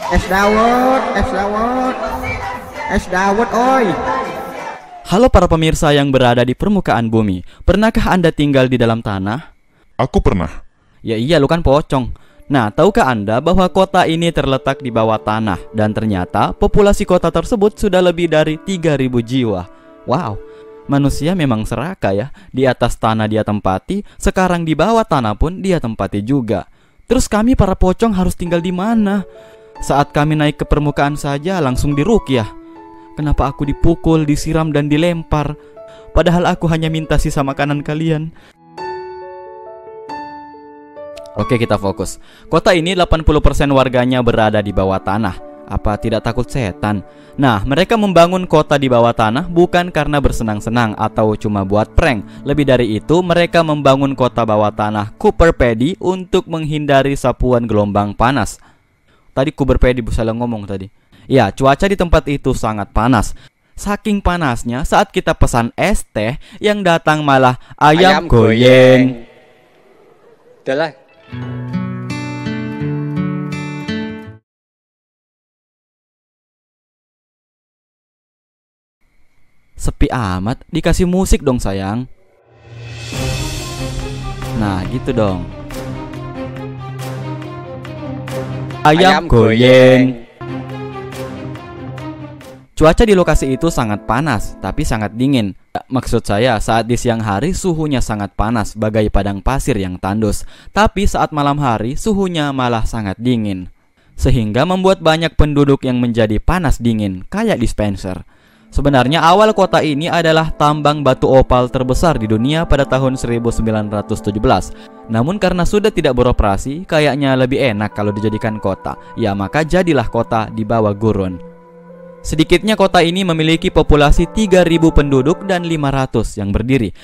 Es dawet, es dawet, es dawet, oi. Halo para pemirsa yang berada di permukaan bumi. Pernahkah Anda tinggal di dalam tanah? Aku pernah. Ya iya, lu kan pocong. Nah, tahukah Anda bahwa kota ini terletak di bawah tanah dan ternyata populasi kota tersebut sudah lebih dari 3.000 jiwa. Wow, manusia memang serakah ya. Di atas tanah dia tempati, sekarang di bawah tanah pun dia tempati juga. Terus kami para pocong harus tinggal di mana? Saat kami naik ke permukaan saja langsung diruqyah. Kenapa aku dipukul, disiram dan dilempar? Padahal aku hanya minta sisa makanan kalian. Oke, kita fokus. Kota ini 80% warganya berada di bawah tanah. Apa tidak takut setan? Nah, mereka membangun kota di bawah tanah bukan karena bersenang-senang atau cuma buat prank. Lebih dari itu, mereka membangun kota bawah tanah Cooper Pedy untuk menghindari sapuan gelombang panas. Tadi Cooper Pedy salah ngomong tadi. Ya, cuaca di tempat itu sangat panas. Saking panasnya, saat kita pesan es teh, yang datang malah ayam goyeng. Udahlah. Sepi amat, dikasih musik dong sayang. Nah, gitu dong. Ayam goyeng. Cuaca di lokasi itu sangat panas, tapi sangat dingin. Maksud saya, saat di siang hari suhunya sangat panas, bagai padang pasir yang tandus. Tapi saat malam hari suhunya malah sangat dingin, sehingga membuat banyak penduduk yang menjadi panas dingin, kayak dispenser. Sebenarnya awal kota ini adalah tambang batu opal terbesar di dunia pada tahun 1917. Namun karena sudah tidak beroperasi, kayaknya lebih enak kalau dijadikan kota. Ya, maka jadilah kota di bawah gurun. Sedikitnya kota ini memiliki populasi 3.000 penduduk dan 500 yang berdiri.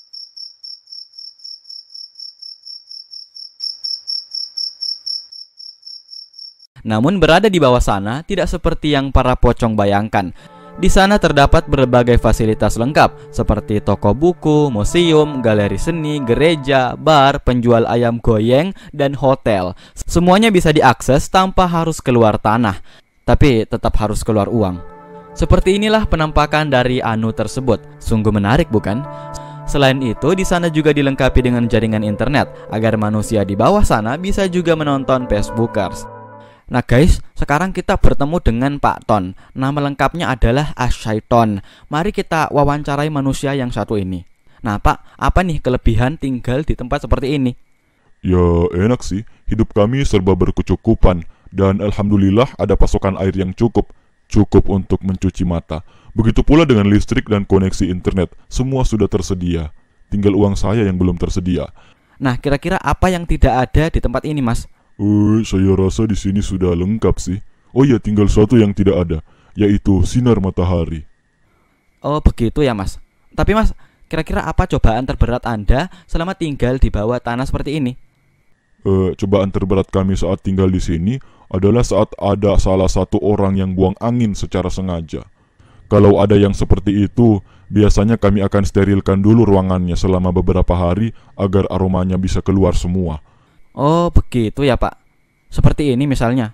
Namun berada di bawah sana tidak seperti yang para pocong bayangkan. Di sana terdapat berbagai fasilitas lengkap seperti toko buku, museum, galeri seni, gereja, bar, penjual ayam goyeng, dan hotel. Semuanya bisa diakses tanpa harus keluar tanah, tapi tetap harus keluar uang. Seperti inilah penampakan dari Anu tersebut. Sungguh menarik, bukan? Selain itu, di sana juga dilengkapi dengan jaringan internet agar manusia di bawah sana bisa juga menonton Facebookers. Nah guys, sekarang kita bertemu dengan Pak Ton. Nama lengkapnya adalah Asyaiton. Mari kita wawancarai manusia yang satu ini. Nah Pak, apa nih kelebihan tinggal di tempat seperti ini? Ya enak sih, hidup kami serba berkecukupan. Dan alhamdulillah ada pasokan air yang cukup untuk mencuci mata. Begitu pula dengan listrik dan koneksi internet. Semua sudah tersedia. Tinggal uang saya yang belum tersedia. Nah kira-kira apa yang tidak ada di tempat ini Mas? Saya rasa di sini sudah lengkap sih. Oh ya, tinggal satu yang tidak ada, yaitu sinar matahari. Oh begitu ya Mas. Tapi Mas, kira-kira apa cobaan terberat Anda selama tinggal di bawah tanah seperti ini? Cobaan terberat kami saat tinggal di sini adalah saat ada salah satu orang yang buang angin secara sengaja. Kalau ada yang seperti itu, biasanya kami akan sterilkan dulu ruangannya selama beberapa hari agar aromanya bisa keluar semua. Oh begitu ya Pak. Seperti ini misalnya.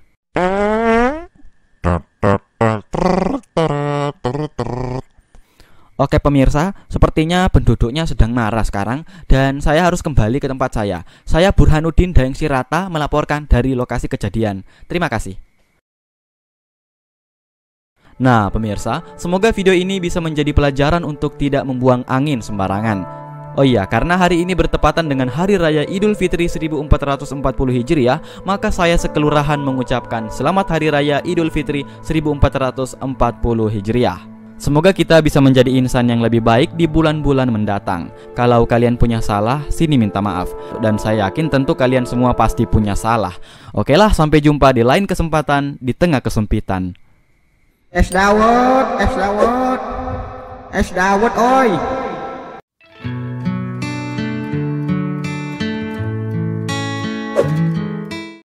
Oke pemirsa, sepertinya penduduknya sedang marah sekarang dan saya harus kembali ke tempat saya. Saya Burhanuddin Daeng Sirata melaporkan dari lokasi kejadian. Terima kasih. Nah pemirsa, semoga video ini bisa menjadi pelajaran untuk tidak membuang angin sembarangan. Oh iya, karena hari ini bertepatan dengan Hari Raya Idul Fitri 1440 Hijriah, maka saya sekelurahan mengucapkan Selamat Hari Raya Idul Fitri 1440 Hijriah. Semoga kita bisa menjadi insan yang lebih baik di bulan-bulan mendatang. Kalau kalian punya salah, sini minta maaf. Dan saya yakin tentu kalian semua pasti punya salah. Oke lah, sampai jumpa di lain kesempatan di tengah kesempitan. Es dawet, es dawet, es dawet, oi.